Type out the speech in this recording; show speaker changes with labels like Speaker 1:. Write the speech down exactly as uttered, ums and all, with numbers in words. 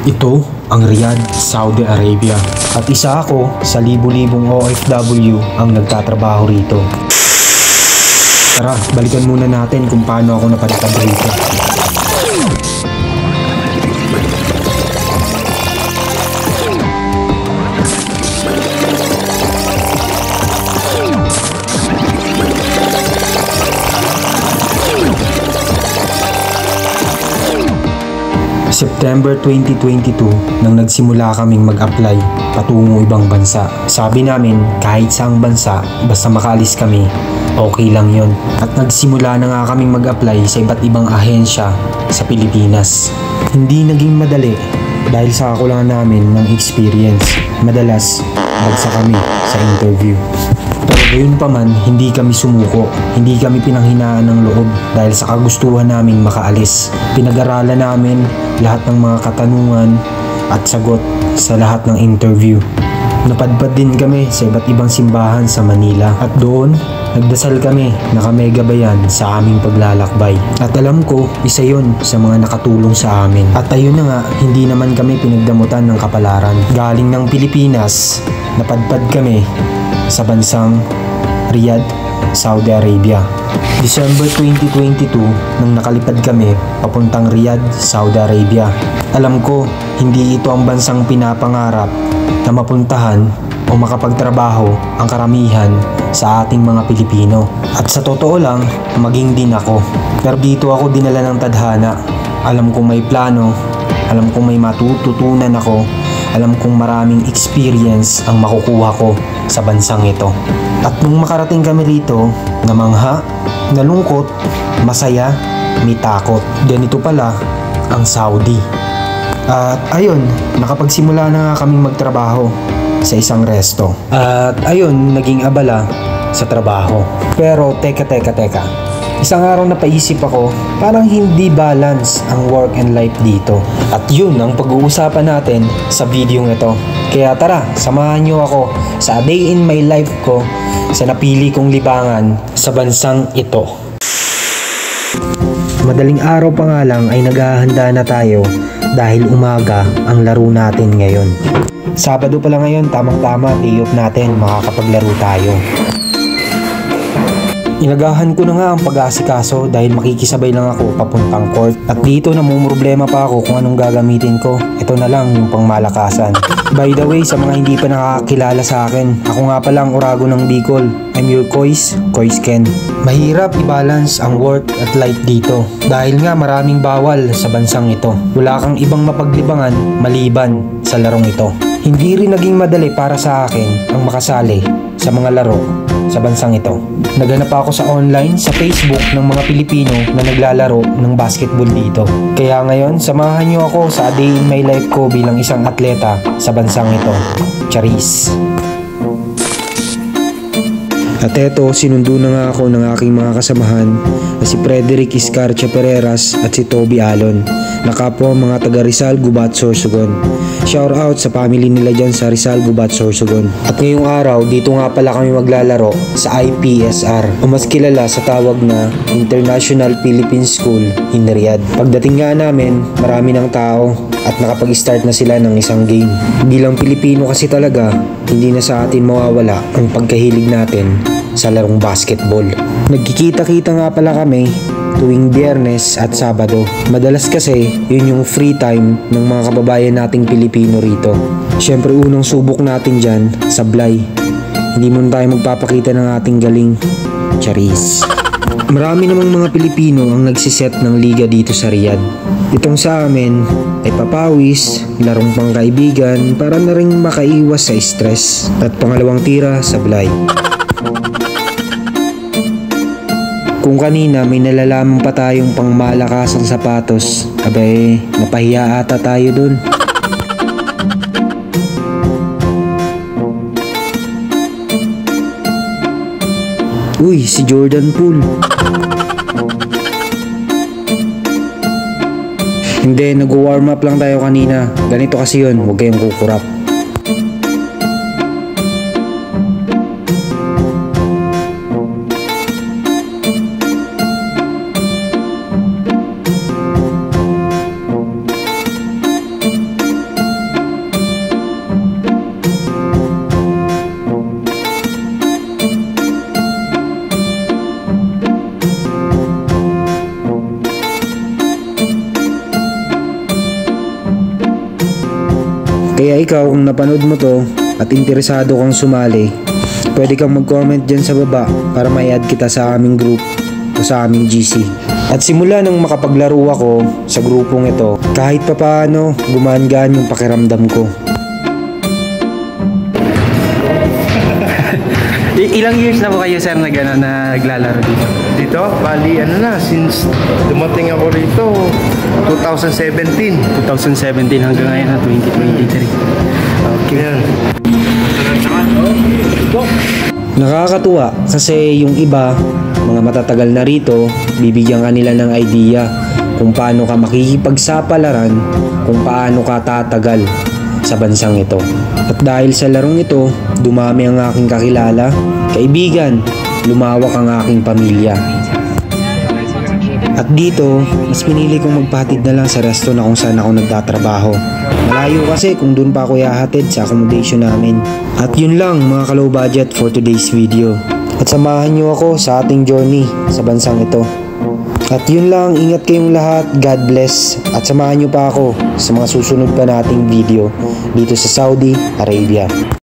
Speaker 1: Ito ang Riyadh, Saudi Arabia. At isa ako sa libu-libong O F W ang nagtatrabaho rito. Tara, balikan muna natin kung paano ako napadpad rito. September twenty twenty-two nang nagsimula kaming mag-apply patungo ibang bansa. Sabi namin kahit saang bansa basta makaalis kami, okay lang yon. At nagsimula na nga kaming mag-apply sa iba't ibang ahensya sa Pilipinas. Hindi naging madali dahil sa kakulangan namin ng experience. Madalas bagsak kami sa interview. Pero gayon pa man, hindi kami sumuko. Hindi kami pinanghinaan ng loob dahil sa kagustuhan naming makaalis. Pinag-aralan namin lahat ng mga katanungan at sagot sa lahat ng interview. Napadpad din kami sa iba't ibang simbahan sa Manila at doon nagdasal kami na kamegabayan sa aming paglalakbay. At alam ko, isa yon sa mga nakatulong sa amin. At ayun na nga, hindi naman kami pinagdamutan ng kapalaran. Galing ng Pilipinas, napadpad kami sa bansang Riyadh, Saudi Arabia. December twenty twenty-two nang nakalipad kami papuntang Riyadh, Saudi Arabia. Alam ko, hindi ito ang bansang pinapangarap na mapuntahan o makapagtrabaho ang karamihan sa ating mga Pilipino. At sa totoo lang, maging din ako. Pero dito ako dinala ng tadhana. Alam kong may plano, alam kong may matututunan ako, alam kong maraming experience ang makukuha ko sa bansang ito. At nung makarating kami rito, namangha, nalungkot, masaya, may takot. Ganito pala ang Saudi. At ayun, nakapagsimula na nga kaming magtrabaho sa isang resto. At ayun, naging abala sa trabaho. Pero teka teka teka, isang araw napaisip ako, parang hindi balance ang work and life dito. At yun ang pag-uusapan natin sa video ito. Kaya tara, samahan nyo ako sa day in my life ko sa napili kong libangan sa bansang ito. Madaling araw pa nga lang ay naghahanda na tayo dahil umaga ang laro natin ngayon. Sabado pala ngayon, tamang-tama, day off natin, makakapaglaro tayo. Inagahan ko na nga ang pag-aasikaso dahil makikisabay lang ako papuntang court. At dito namumroblema pa ako kung anong gagamitin ko. Ito na lang yung pangmalakasan. By the way, sa mga hindi pa nakakakilala sa akin, ako nga pala ang Urago ng Bicol. I'm your Kois, Kois Ken. Mahirap i-balance ang work at life dito dahil nga maraming bawal sa bansang ito. Wala kang ibang mapaglibangan maliban sa larong ito. Hindi rin naging madali para sa akin ang makasali sa mga laro sa bansang ito. Naghanap ako sa online, sa Facebook ng mga Pilipino na naglalaro ng basketball dito. Kaya ngayon, samahan niyo ako sa day in my life ko bilang isang atleta sa bansang ito. Charis! At eto, sinundo na nga ako ng aking mga kasamahan na si Frederick Iscarcha Pereras at si Toby Alon, na kapwa mga taga Rizal, Gubat, Sorsogon. Shout out sa family nila dyan sa Rizal, Gubat, Sorsogon. At ngayong araw, dito nga pala kami maglalaro sa I P S R o mas kilala sa tawag na International Philippine School in Riyadh. Pagdating nga namin, marami ng tao at nakapag-start na sila ng isang game. Bilang Pilipino kasi talaga, hindi na sa atin mawawala ang pagkahilig natin sa larong basketball. Nagkikita-kita nga pala kami tuwing Biyernes at Sabado. Madalas kasi yun yung free time ng mga kababayan nating Pilipino rito. Siyempre unang subok natin dyan, sablay. Hindi muna tayo magpapakita ng ating galing. Charis! Marami namang mga Pilipino ang nagsiset ng liga dito sa Riyadh. Itong sa amin ay papawis, larong pangkaibigan para na rin makaiwas sa stress. At pangalawang tira, sablay. Kung kanina may nalalaman pa tayong pangmalakasang sapatos, abay, napahiya ata tayo dun. Uy, si Jordan Poole. Hindi, nag-warm up lang tayo kanina. Ganito kasi yun, huwag kayong kukurap. Kaya ikaw, kung napanood mo to at interesado kang sumali, pwede kang mag-comment dyan sa baba para may-add kita sa aming group o sa aming G C. At simula nang makapaglaro ako sa grupong ito, kahit papaano gumaan-gaan yung pakiramdam ko.
Speaker 2: I- ilang years na po kayo sir nag, ano, naglalaro dito?
Speaker 3: Dito, bali ano na, since dumating ako rito, twenty seventeen.
Speaker 2: twenty seventeen hanggang ngayon na twenty twenty-three. Okay.
Speaker 3: Yan.
Speaker 1: Nakakatuwa kasi yung iba, mga matatagal na rito, bibigyan ka nila ng idea kung paano ka makikipagsapalaran, kung paano ka tatagal sa bansang ito. At dahil sa larong ito, dumami ang aking kakilala, kaibigan, lumawak ang aking pamilya. At dito, mas pinili kong magpahatid na lang sa resto na kung saan ako nagtatrabaho. Malayo kasi kung dun pa ako ihahatid sa accommodation namin. At yun lang mga ka-low budget for today's video. At samahan nyo ako sa ating journey sa bansang ito. At yun lang, ingat kayong lahat, God bless. At samahan nyo pa ako sa mga susunod pa nating video dito sa Saudi Arabia.